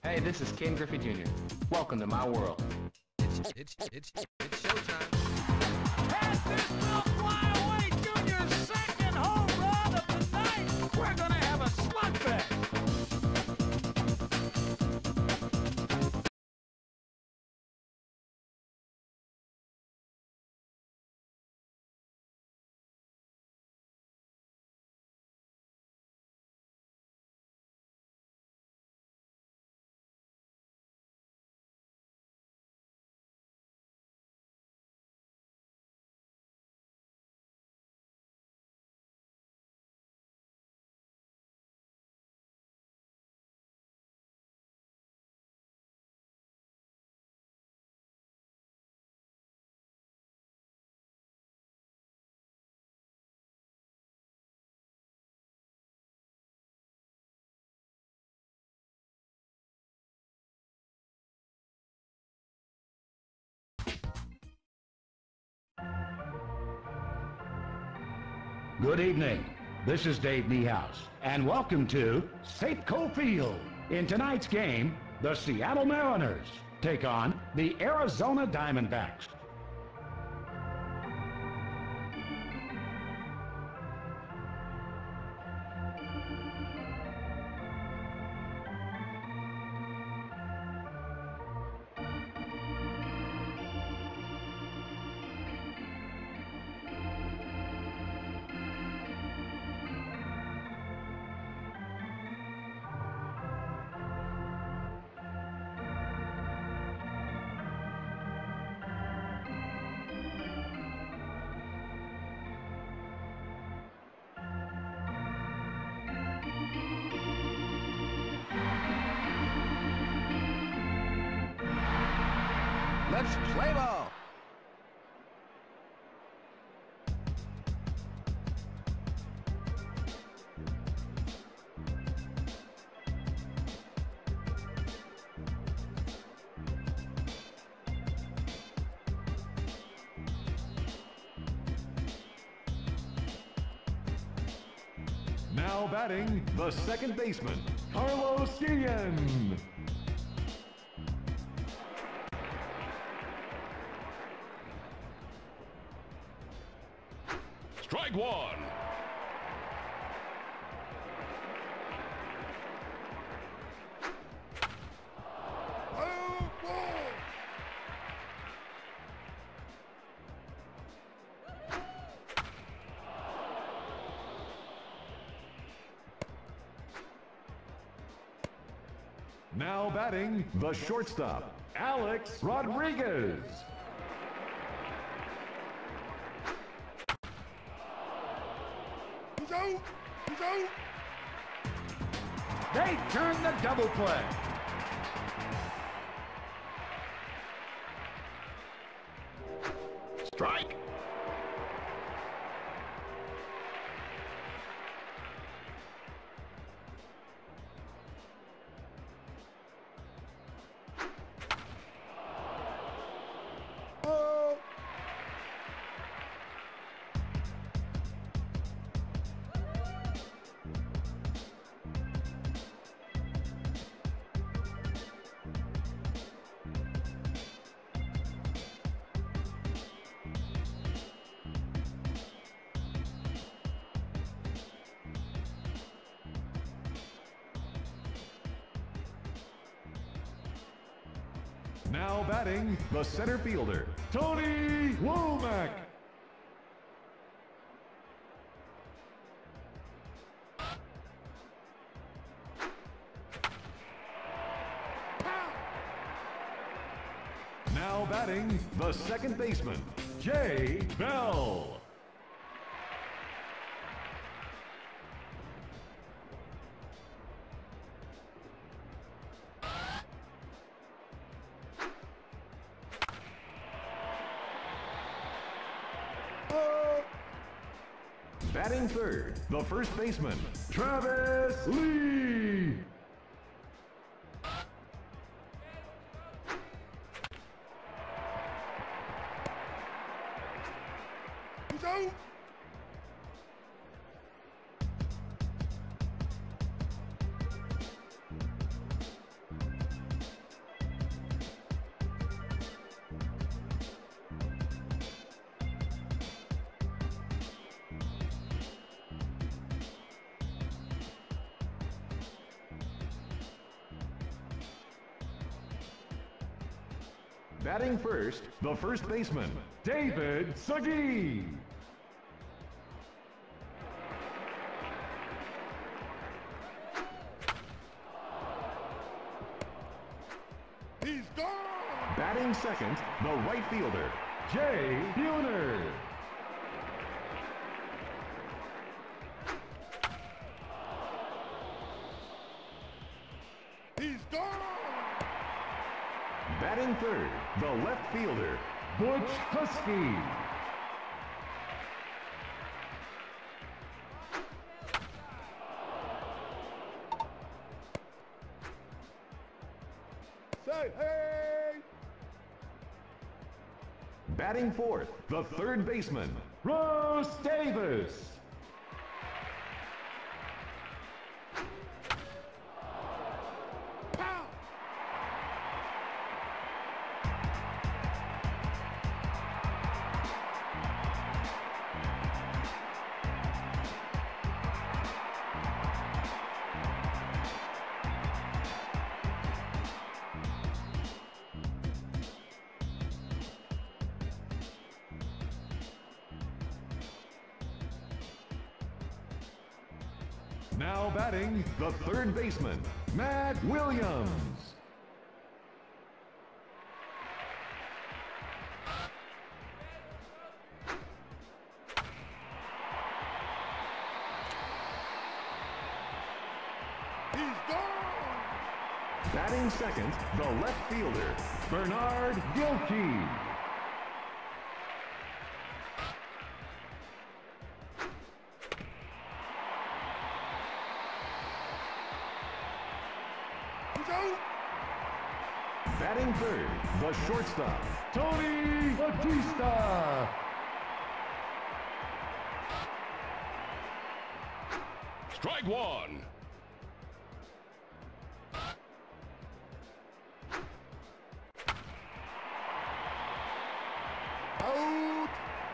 Hey, this is Ken Griffey Jr. Welcome to my world. It's showtime. And this will fly away Junior's second home run of the night. We're going to have a slugfest. Good evening. This is Dave Niehaus, and welcome to Safeco Field. In tonight's game, the Seattle Mariners take on the Arizona Diamondbacks. Let's play ball. Now batting, the second baseman, Carlos Guillen. Strike one. Now batting, the shortstop, Alex Rodriguez. He's out. He's out. They turn the double play. Strike. Now batting, the center fielder, Tony Womack. Now batting, the second baseman, Jay Bell. Batting third, the first baseman, Travis Lee. He's out. Batting first, the first baseman, David Segui. He's gone! Batting second, the right fielder, Jay Buhner. He's gone! Batting third, the left fielder, Butch Husky. Say hey! Batting fourth, the third baseman, Russ Davis. Pow! Now batting, the third baseman, Matt Williams. He's gone! Batting second, the left fielder, Bernard Gilkey. He's out! Batting third, the shortstop, Tony Batista. Strike one. Out!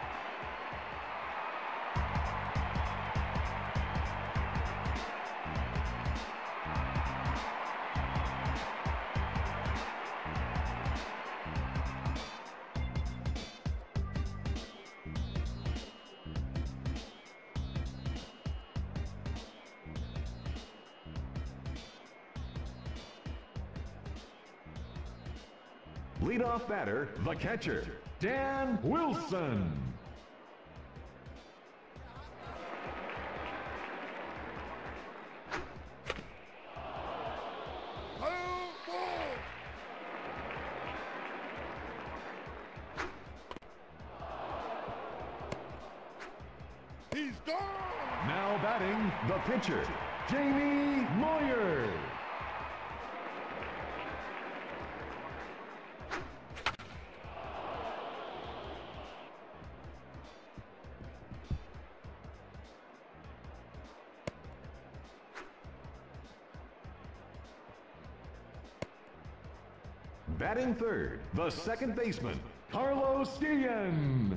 Leadoff batter, the catcher, Dan Wilson. Out ball! He's gone! Now batting, the pitcher, Jamie Moyer. Batting third, the second baseman, Carlos Guillen.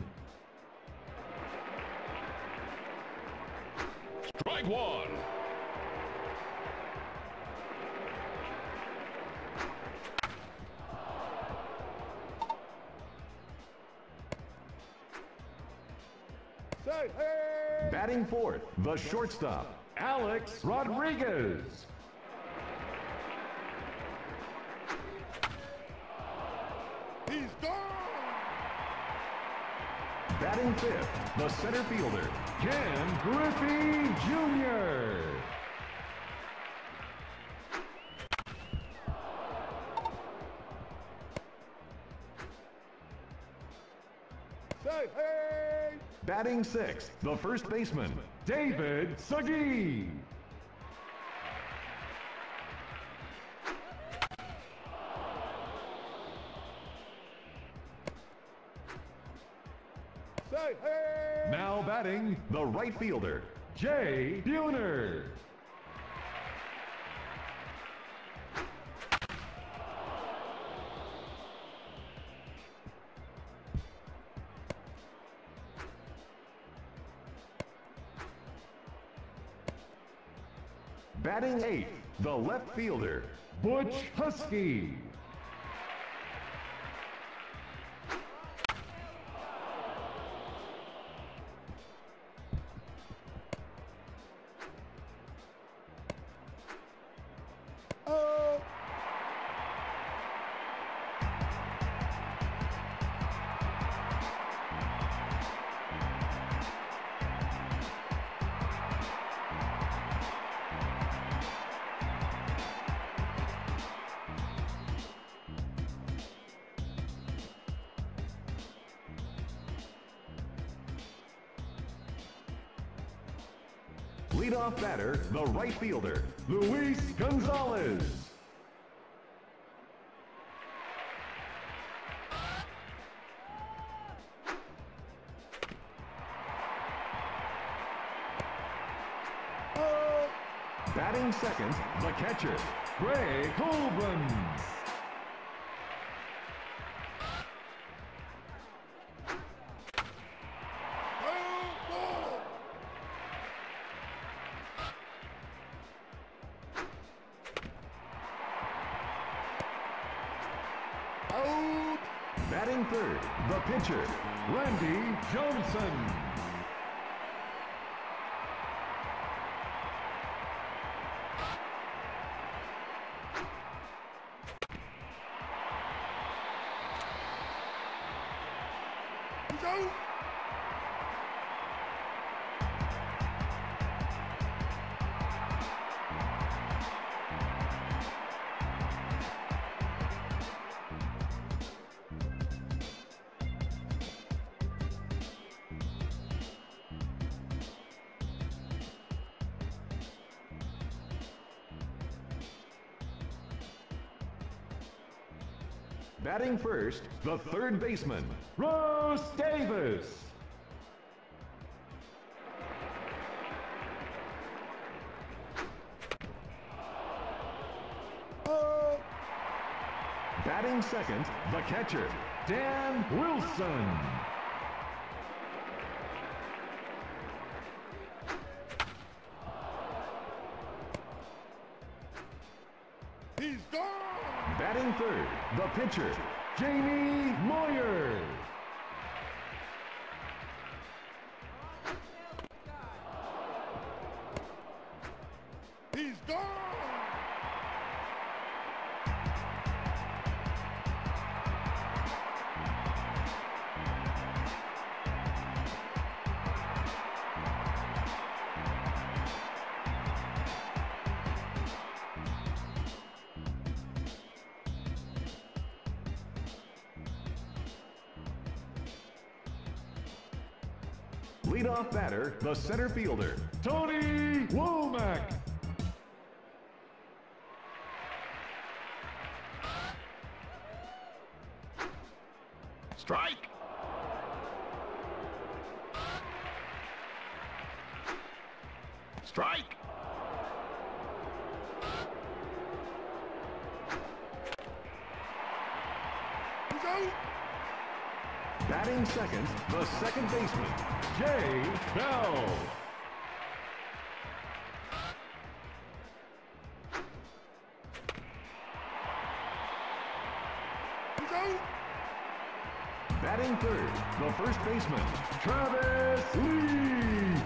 Strike one. Say hey! Batting fourth, the shortstop, Alex Rodriguez. He's gone! Batting fifth, the center fielder, Ken Griffey Jr. Say hey! Batting sixth, the first baseman, David Segui. Say hey! Now batting, the right fielder, Jay Buhner. Batting eighth, the left fielder, Butch Husky. Leadoff batter, the right fielder, Luis Gonzalez. Batting second, the catcher, Greg Colburn. Out. Batting third, the pitcher, Randy Johnson. He's out. Batting first, the third baseman, Bruce Davis. batting second, the catcher, Dan Wilson. He's gone. Batting third, the pitcher, Jamie Moyer. He's gone. Leadoff batter, the center fielder, Tony Womack. Strike! Strike! He's out. Batting second, the second baseman, Jay Bell. He's out. Batting third, the first baseman, Travis Lee.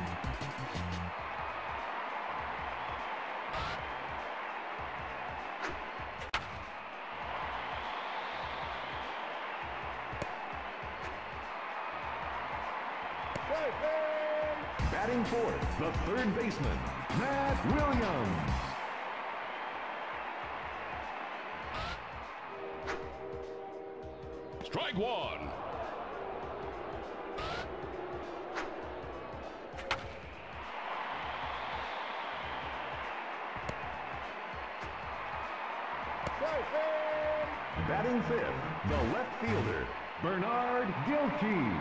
Strike. Hey. Batting fourth, the third baseman, Matt Williams. Strike one! Strike. Hey. Batting fifth, the left fielder, Bernard Gilkey.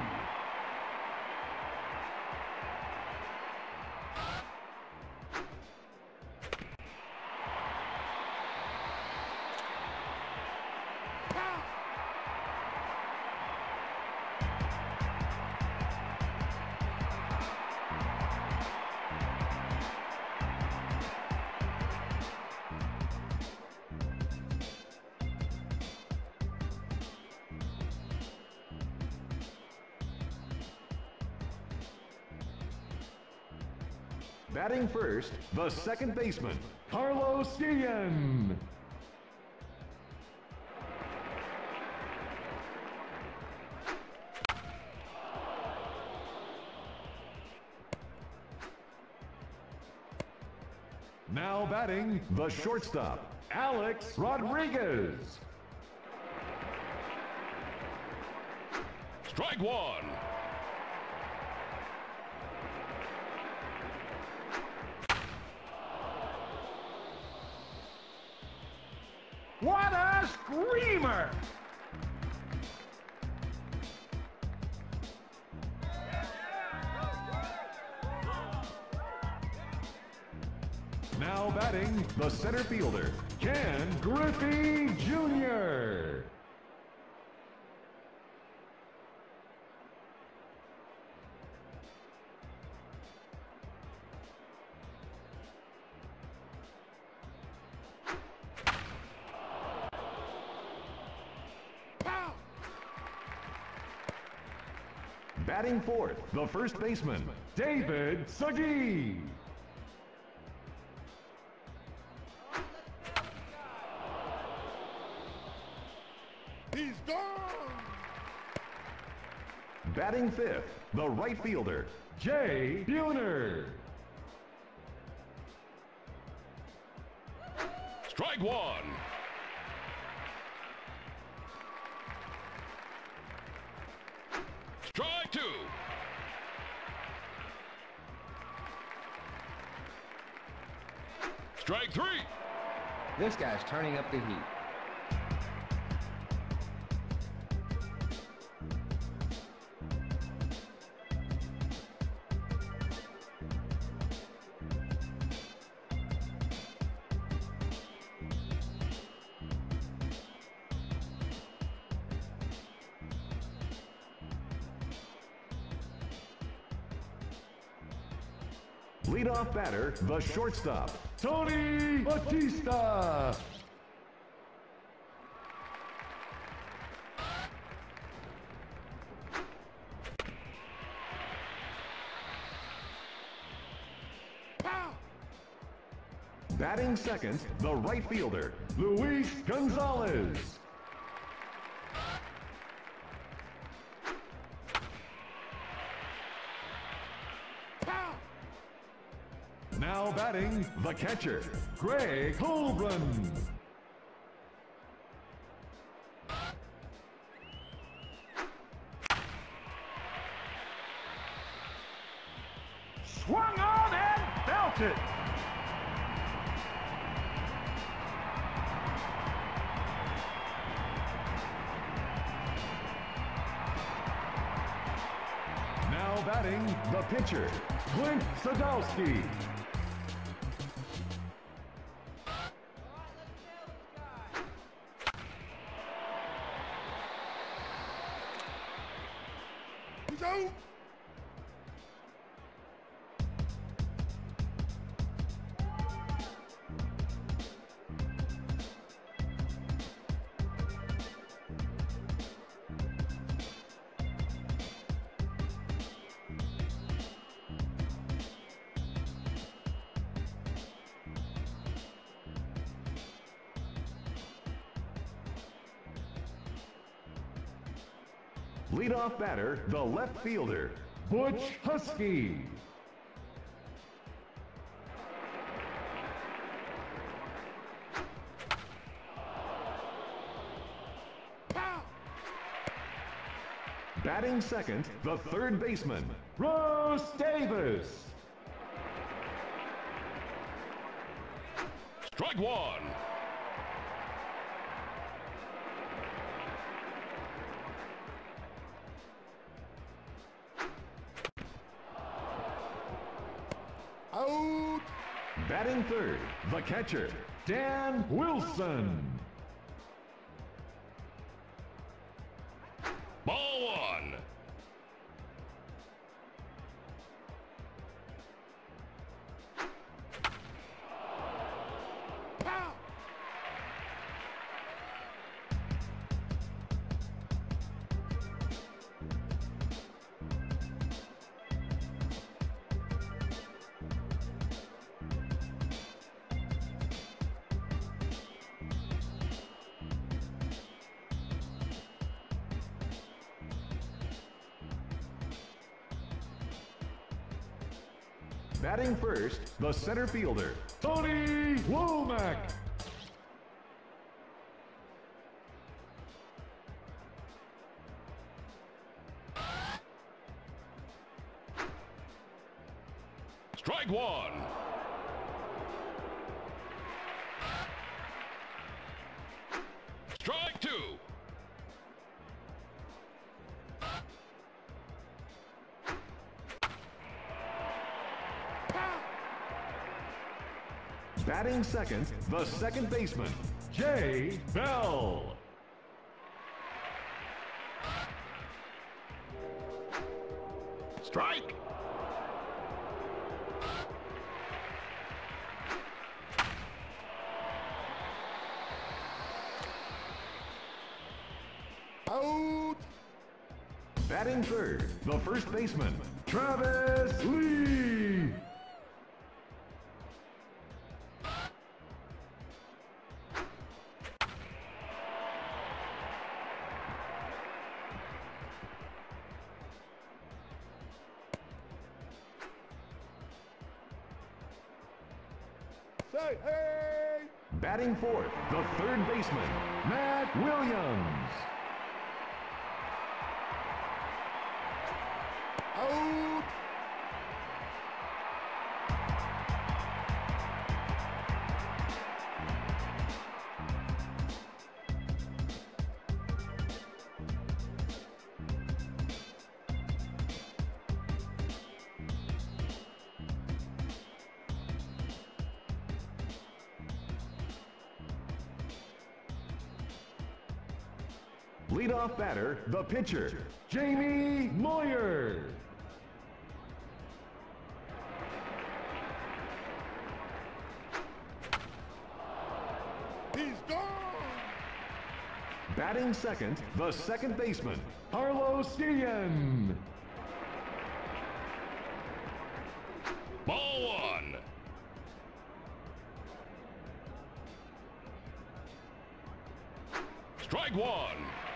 Batting first, the second baseman, Carlos Guillen. Now batting, the shortstop, Alex Rodriguez. Strike one! screamer. Now batting, the center fielder, Ken Griffey Jr. Batting fourth, the first baseman, David Segui. He's gone. Batting fifth, the right fielder, Jay Buhner. Strike one. Strike two. Strike three. This guy's turning up the heat. Leadoff batter, the shortstop, Tony Batista. Batting second, the right fielder, Luis Gonzalez. Now batting, the catcher, Greg Holbron. Swung on and belted. Now batting, the pitcher, Clint Sadowski. He's out. Leadoff batter, the left fielder, Butch Husky. batting second, the third baseman, Rose Davis. Strike one. Out. batting third, the catcher, Dan Wilson. Ball one. Pow. Batting first, the center fielder, Tony Womack. Strike one. Strike Batting second, the second baseman, Jay Bell. Strike. Out. Batting third, the first baseman, Travis Lee. Say hey. Batting fourth, the third baseman, Matt Williams. Out. Leadoff batter, the pitcher, Jamie Moyer. He's gone. Batting second, the second baseman, Carlos Guillen. Ball one. Strike one.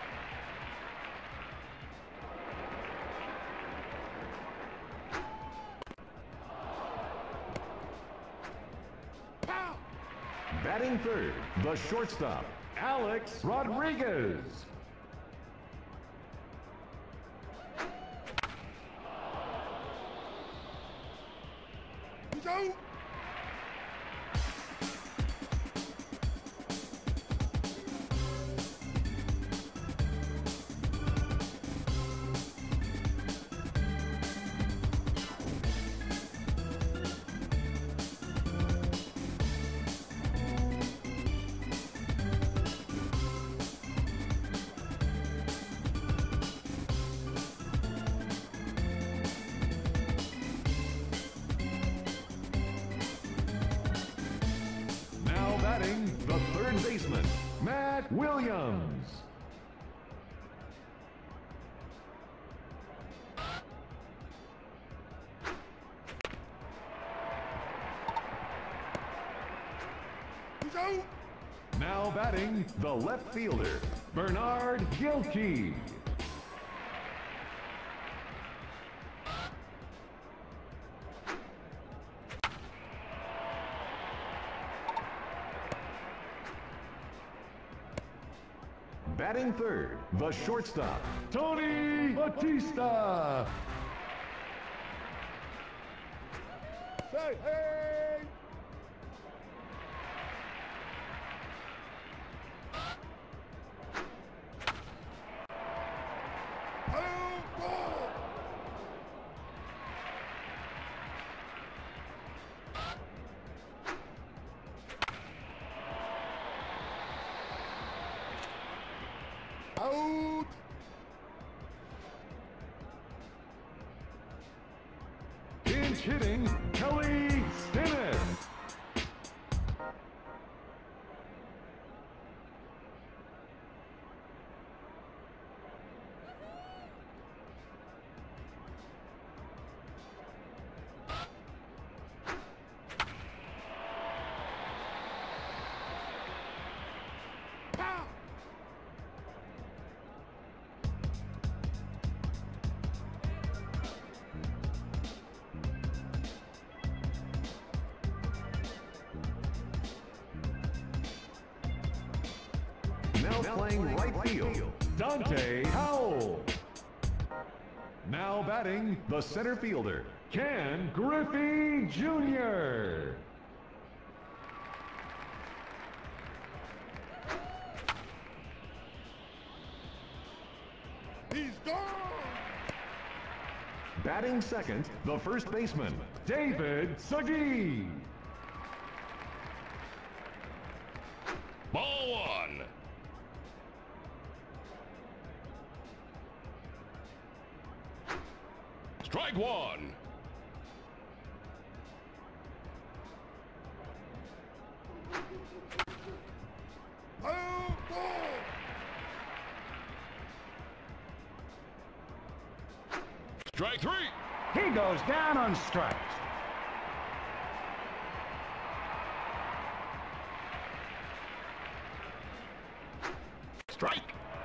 Pow. Batting third, the shortstop, Alex Rodriguez. He's out. Now batting, the third baseman, Matt Williams. He's out. Now batting, the left fielder, Bernard Gilkey. Batting third, the shortstop, Tony Batista. Say hey. Out. Ball. Out. Pinch hitting, Kelly Stinnett. Pow. Now playing right field, Dante Howell. Now batting, the center fielder, Ken Griffey Jr. He's gone. Batting second, the first baseman, David Segui. Ball one. Strike one. Foul ball. Strike three. He goes down on strikes. Strike.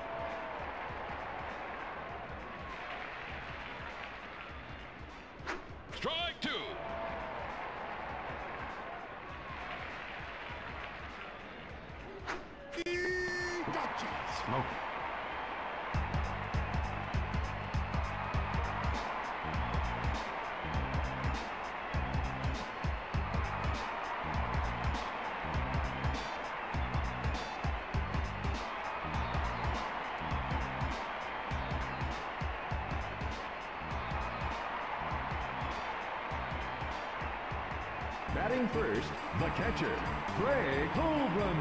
Strike two. Gotcha. Smoke. Batting first, the catcher, Greg Colburn.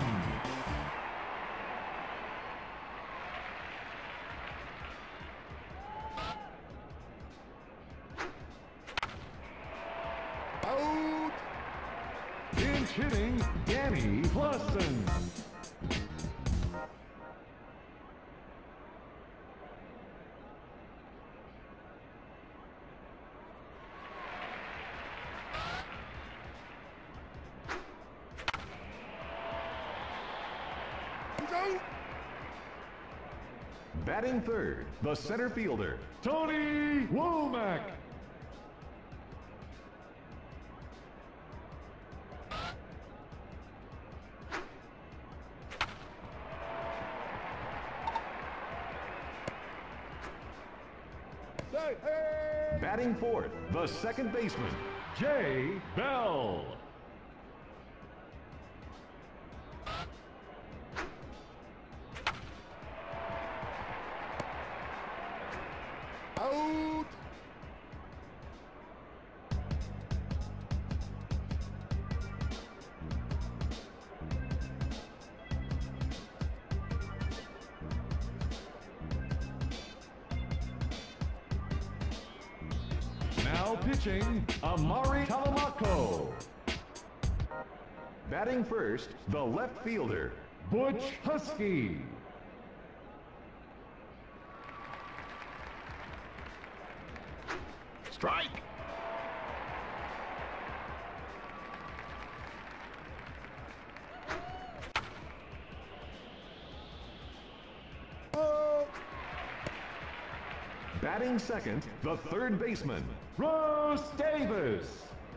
Out. Pinch hitting, Danny Plusson. He's out. Batting third, the center fielder, Tony Womack. Say hey. Batting fourth, the second baseman, Jay Bell. Out. Now pitching, Amari Talamako. Batting first, the left fielder, Butch Husky. Strike. Out. Batting second, the third baseman, Bruce Davis.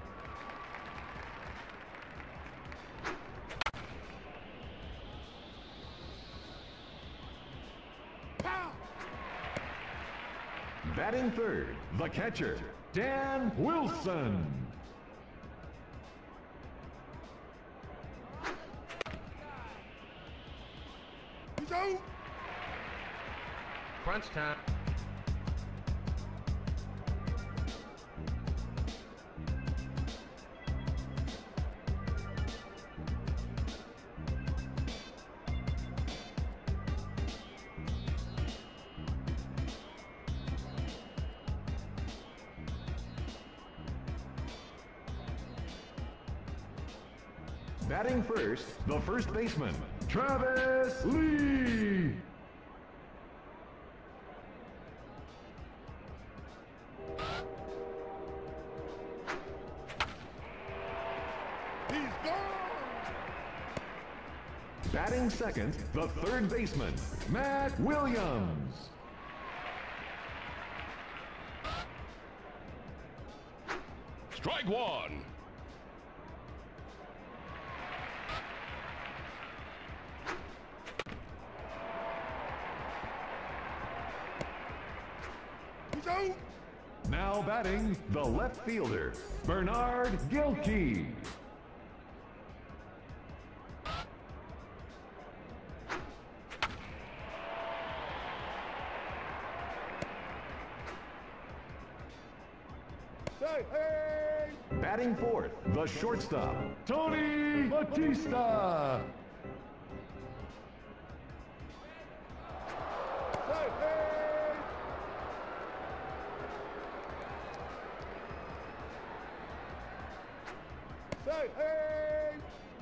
Pow. Batting third, the catcher, Dan Wilson. He's out. Crunch time. Batting first, the first baseman, Travis Lee. He's gone. Batting second, the third baseman, Matt Williams. Strike one. He's out. Now batting, the left fielder, Bernard Gilkey. Say hey. Batting fourth, the shortstop, Tony Batista. Say hey. Say hey.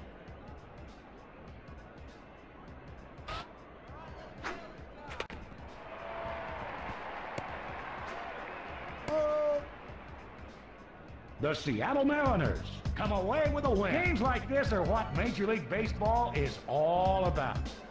The Seattle Mariners come away with a win. Games like this are what Major League Baseball is all about.